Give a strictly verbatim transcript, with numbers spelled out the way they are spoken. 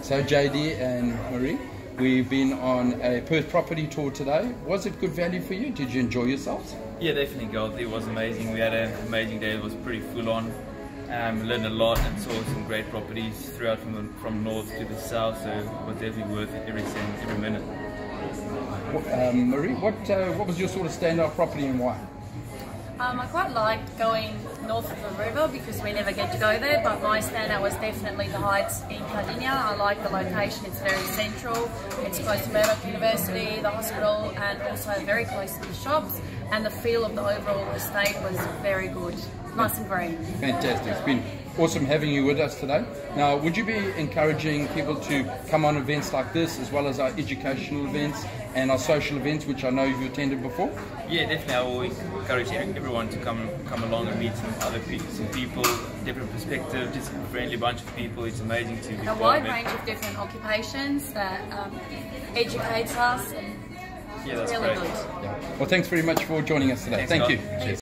So J D and Marie, we've been on a Perth property tour today. Was it good value for you? Did you enjoy yourselves? Yeah, definitely, Gold. It was amazing. We had an amazing day. It was pretty full on. Um, learned a lot and saw some great properties throughout from the, from north to the south. So it was definitely worth it every cent, every minute. Um, Marie, what uh, what was your sort of standout property and why? Um, I quite liked going north of the river because we never get to go there, but my standout was definitely the Heights in Conradie. I like the location, it's very central, it's close to Murdoch University, the hospital, and also very close to the shops, and the feel of the overall estate was very good, nice and green. Fantastic, it's been awesome having you with us today. Now, would you be encouraging people to come on events like this, as well as our educational events and our social events, which I know you've attended before? Yeah, definitely. I will encourage everyone to come come along and meet some other people, some people, different perspectives, just a friendly bunch of people. It's amazing to be a wide range of different occupations that um, educates us, and yeah, it's that's really great. good. Yeah. Well, thanks very much for joining us today. Thanks, Thank God. you. Cheers.